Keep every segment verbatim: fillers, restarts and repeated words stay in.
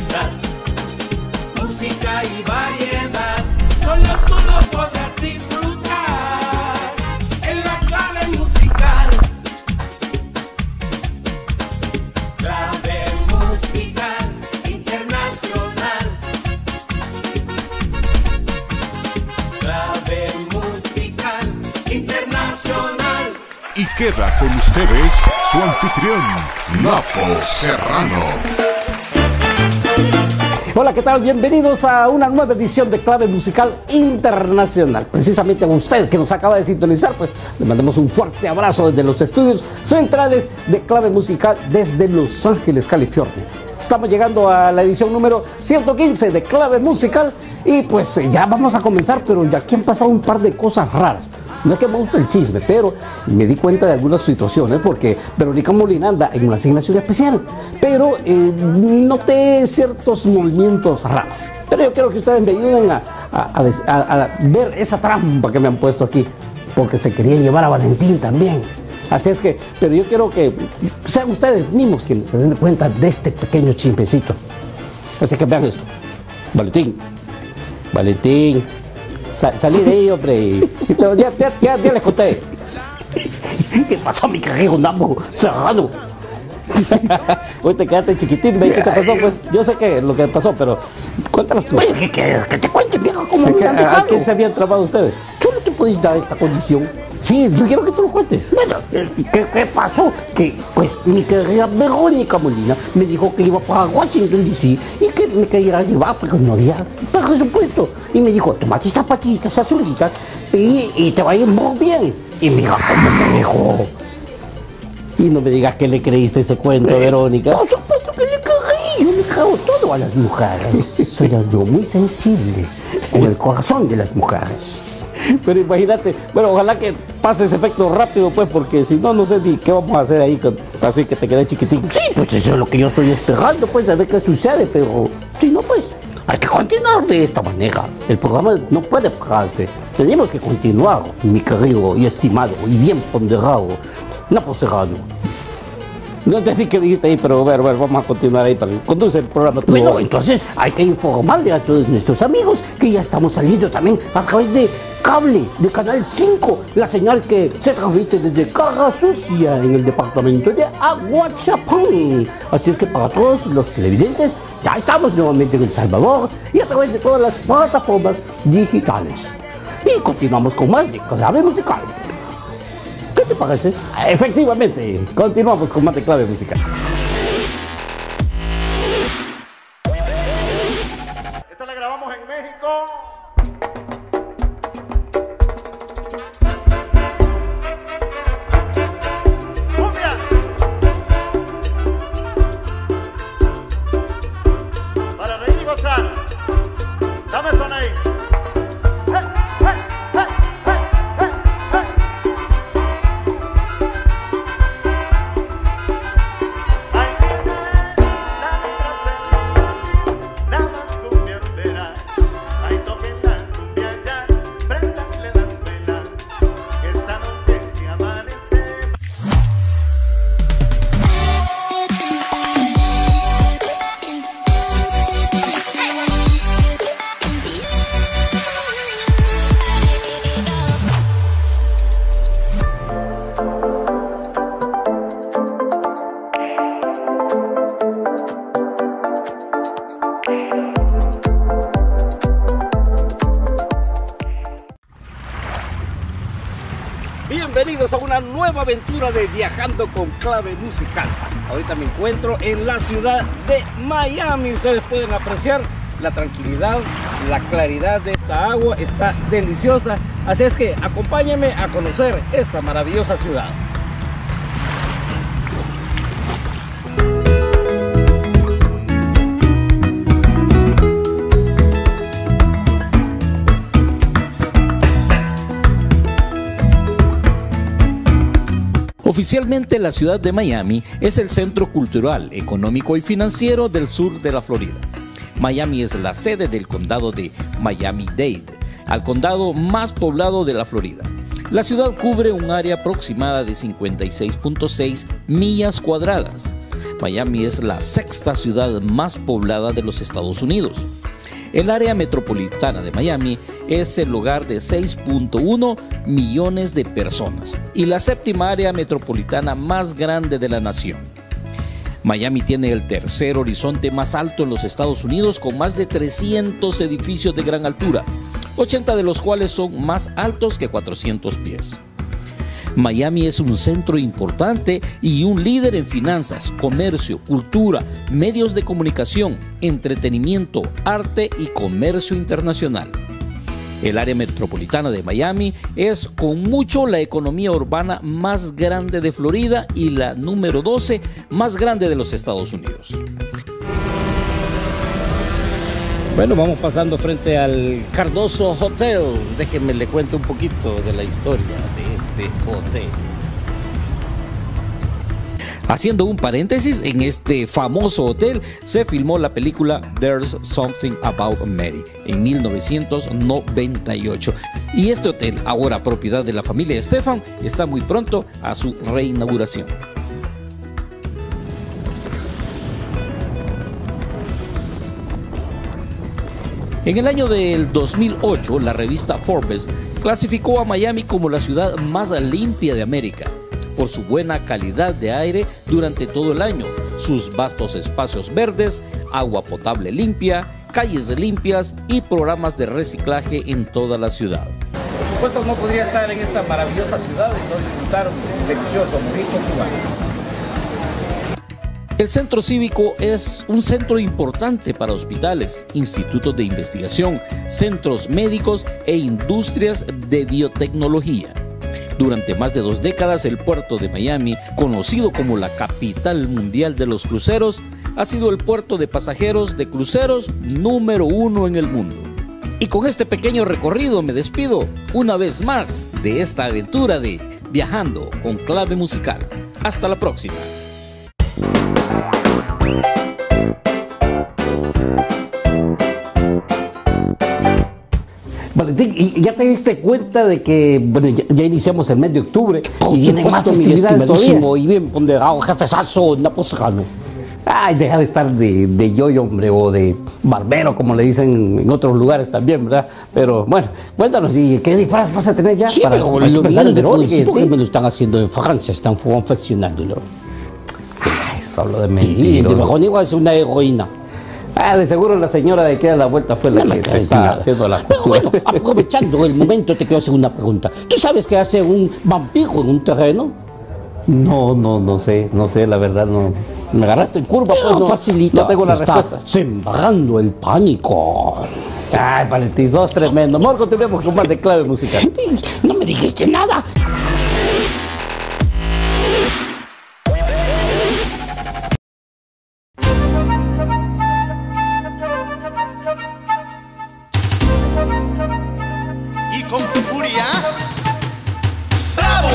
artistas, música y variedad, solo tú lo podrás disfrutar en la clave musical. Clave musical internacional. Clave musical internacional. Y queda con ustedes su anfitrión, Napo Serrano. Hola, ¿qué tal? Bienvenidos a una nueva edición de Clave Musical Internacional. Precisamente a usted que nos acaba de sintonizar, pues le mandamos un fuerte abrazo desde los estudios centrales de Clave Musical desde Los Ángeles, California. Estamos llegando a la edición número ciento quince de Clave Musical y pues ya vamos a comenzar, pero ya aquí han pasado un par de cosas raras. No es que me gusta el chisme, pero me di cuenta de algunas situaciones porque Verónica Molina anda en una asignación especial, pero eh, noté ciertos movimientos raros. Pero yo quiero que ustedes me ayuden a, a, a, a ver esa trampa que me han puesto aquí, porque se querían llevar a Valentín también. Así es que, pero yo quiero que sean ustedes mismos quienes se den cuenta de este pequeño chismecito. Así que vean esto. Valentín, Valentín. Sal, salí de ahí, hombre. Ya, ya, ya, ya les conté. ¿Qué pasó, mi carajo, Napo Serrano? Hoy te quedaste chiquitín, ¿ve? ¿Qué te pasó? Pues yo sé que lo que pasó, pero cuéntanos tú. Oye, ¿qué quieres? Que te cuente, viejo, cómo me han ¿A dejado. quién se habían trabado ustedes? Tú no te puedes dar esta condición. Sí, yo quiero que tú lo cuentes. Bueno, ¿qué, qué pasó? Que, pues, mi querida Verónica Molina me dijo que iba para Washington, D C y que me quería llevar porque no había presupuesto. Y me dijo, tomate estas pachitas azulitas y, y te va a ir muy bien. Y mira cómo me dejó. Y no me digas que le creíste ese cuento, Eh, Verónica. Por supuesto que le creí. Yo le creo todo a las mujeres. Soy algo muy sensible con el corazón de las mujeres. Pero imagínate, bueno, ojalá que pase ese efecto rápido, pues, porque si no, no sé ni qué vamos a hacer ahí, con, así que te quedé chiquitín. Sí, pues eso es lo que yo estoy esperando, pues, a ver qué sucede, pero si no, pues, hay que continuar de esta manera. El programa no puede pararse. Tenemos que continuar, mi querido y estimado y bien ponderado Napo Serrano. No entendí qué dijiste ahí, pero a ver, a ver, vamos a continuar ahí para que conduce el programa. Tú. Bueno, entonces hay que informarle a todos nuestros amigos que ya estamos saliendo también a través de cable de Canal cinco, la señal que se transmite desde Cara Sucia en el departamento de Aguachapán. Así es que para todos los televidentes, ya estamos nuevamente en El Salvador y a través de todas las plataformas digitales. Y continuamos con más de Clave Musical. ¿Qué te parece? Efectivamente, continuamos con más de Clave Musical. Esta la grabamos en México. ¡Cumbia! Para reír y gozar. Dame son ahí. ¡Hey, hey, hey, hey, hey, hey! Ay, dame trasero, nada más cumbia ordera. Ay, toquen la cumbia ya, préndanle las velas, que esta noche se amanece. Bienvenidos a una nueva aventura de Viajando con Clave Musical. Ahorita me encuentro en la ciudad de Miami. Ustedes pueden apreciar la tranquilidad, la claridad de esta agua. Está deliciosa. Así es que acompáñenme a conocer esta maravillosa ciudad. Oficialmente, la ciudad de Miami es el centro cultural, económico y financiero del sur de la Florida. Miami es la sede del condado de Miami-Dade, al condado más poblado de la Florida. La ciudad cubre un área aproximada de cincuenta y seis punto seis millas cuadradas. Miami es la sexta ciudad más poblada de los Estados Unidos. El área metropolitana de Miami es el hogar de seis punto uno millones de personas y la séptima área metropolitana más grande de la nación. Miami tiene el tercer horizonte más alto en los Estados Unidos con más de trescientos edificios de gran altura, ochenta de los cuales son más altos que cuatrocientos pies. Miami es un centro importante y un líder en finanzas, comercio, cultura, medios de comunicación, entretenimiento, arte y comercio internacional. El área metropolitana de Miami es con mucho la economía urbana más grande de Florida y la número doce más grande de los Estados Unidos. Bueno, vamos pasando frente al Cardoso Hotel. Déjenme le cuento un poquito de la historia de este hotel. Haciendo un paréntesis, en este famoso hotel se filmó la película There's Something About Mary en mil novecientos noventa y ocho. Y este hotel, ahora propiedad de la familia Estefan, está muy pronto a su reinauguración. En el año del dos mil ocho, la revista Forbes clasificó a Miami como la ciudad más limpia de América, por su buena calidad de aire durante todo el año, sus vastos espacios verdes, agua potable limpia, calles limpias y programas de reciclaje en toda la ciudad. Por supuesto, no podría estar en esta maravillosa ciudad y no disfrutar un delicioso mojito cubano. El centro cívico es un centro importante para hospitales, institutos de investigación, centros médicos e industrias de biotecnología. Durante más de dos décadas, el puerto de Miami, conocido como la capital mundial de los cruceros, ha sido el puerto de pasajeros de cruceros número uno en el mundo. Y con este pequeño recorrido me despido una vez más de esta aventura de Viajando con Clave Musical. Hasta la próxima. Valentín, ¿y ya te diste cuenta de que bueno, ya, ya iniciamos el mes de octubre y vienen más festividades todavía? Y bien ponderado, jefezazo naposcano. Ay, deja de estar de, de yoyo, hombre, o de barbero, como le dicen en otros lugares también, ¿verdad? Pero bueno, cuéntanos, ¿y qué disfraz vas a tener ya? Sí, para, pero para lo empezar el verano, mío, que me lo están haciendo en Francia, están confeccionándolo. Ay, eso hablo de Y mentiras. de Verónica es una heroína. Ah, de seguro la señora de aquí a la vuelta fue la que te está haciendo la Pero costura. bueno, aprovechando el momento, te quiero hacer una pregunta. ¿Tú sabes qué hace un vampiro en un terreno? No, no, no sé, no sé, la verdad no. Me agarraste en curva, Pero pues no, facilita. no tengo la Está respuesta. sembrando el pánico. Ay, Valentín, sos tremendo. Mejor continuemos con más de Clave Musical. No me dijiste nada. Y con tu furia, ¡bravo!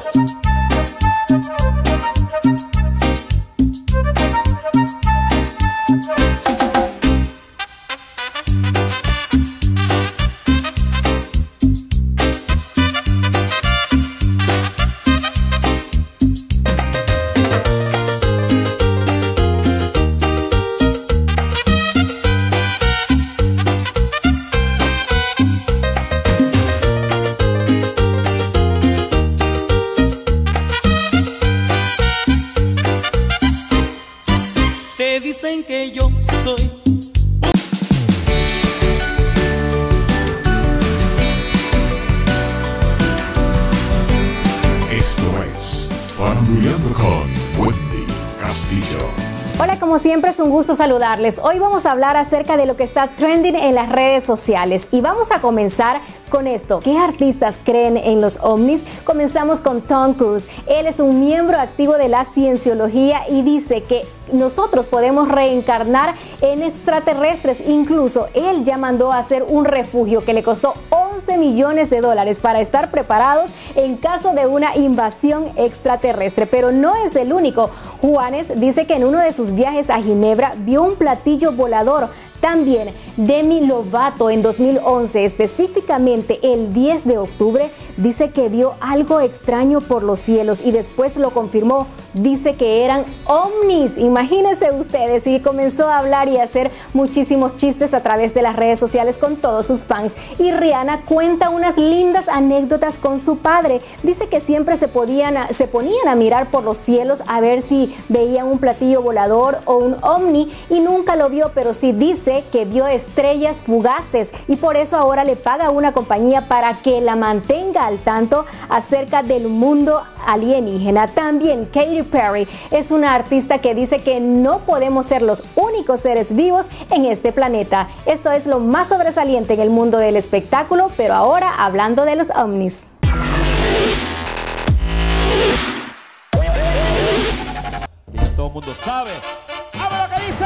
Te dicen que yo soy Esto es Faranduleando con Wendy Castillo. Hola, como siempre es un gusto saludarles. Hoy vamos a hablar acerca de lo que está trending en las redes sociales y vamos a comenzar con esto. ¿Qué artistas creen en los ovnis? Comenzamos con Tom Cruise. Él es un miembro activo de la cienciología y dice que nosotros podemos reencarnar en extraterrestres. Incluso él ya mandó a hacer un refugio que le costó once millones de dólares para estar preparados en caso de una invasión extraterrestre. Pero no es el único. Juanes dice que en uno de sus viajes a Ginebra vio un platillo volador También Demi Lovato en dos mil once, específicamente el diez de octubre, dice que vio algo extraño por los cielos y después lo confirmó. Dice que eran ovnis, imagínense ustedes, y comenzó a hablar y a hacer muchísimos chistes a través de las redes sociales con todos sus fans. Y Rihanna cuenta unas lindas anécdotas con su padre. Dice que siempre se, podían, se ponían a mirar por los cielos a ver si veían un platillo volador o un ovni y nunca lo vio, pero sí dice que vio estrellas fugaces y por eso ahora le paga a una compañía para que la mantenga al tanto acerca del mundo alienígena. También Katy Perry es una artista que dice que no podemos ser los únicos seres vivos en este planeta. Esto es lo más sobresaliente en el mundo del espectáculo, pero ahora hablando de los ovnis. Todo el mundo sabe. ¡Habla lo que dice!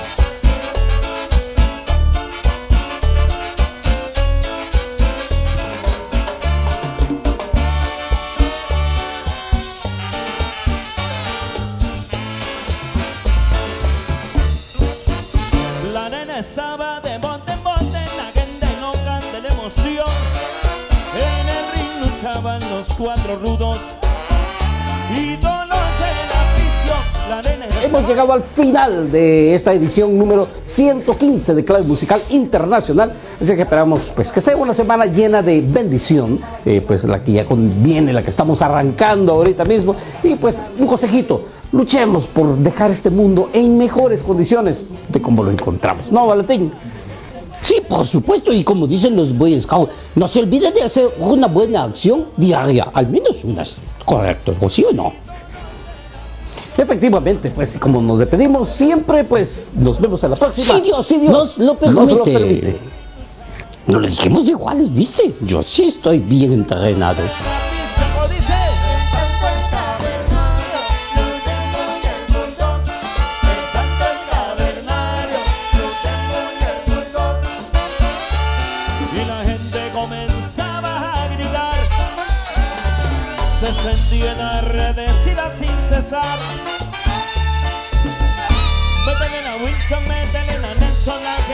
La nena estaba de monte en monte, la gente loca de la emoción. En el ring luchaban los cuatro rudos y todos en la prisión. La nena estaba... Hemos llegado al final de esta edición número ciento quince de Clave Musical Internacional, así que esperamos pues que sea una semana llena de bendición, eh, pues la que ya conviene, la que estamos arrancando ahorita mismo, y pues un consejito: luchemos por dejar este mundo en mejores condiciones de como lo encontramos, ¿no, Valentín? Sí, por supuesto, y como dicen los Boy Scouts, no se olvide de hacer una buena acción diaria, al menos unas, correcto, ¿o sí o no? Efectivamente, pues como nos despedimos siempre, pues nos vemos en la próxima. Sí, Dios, sí, Dios. Nos lo permite. Nos lo permite. No le dijimos iguales, ¿viste? Yo sí estoy bien entrenado. Y la gente comenzaba a gritar, se sentía en las redes y la sin cesar. Métele a Wilson, métele a Nelson,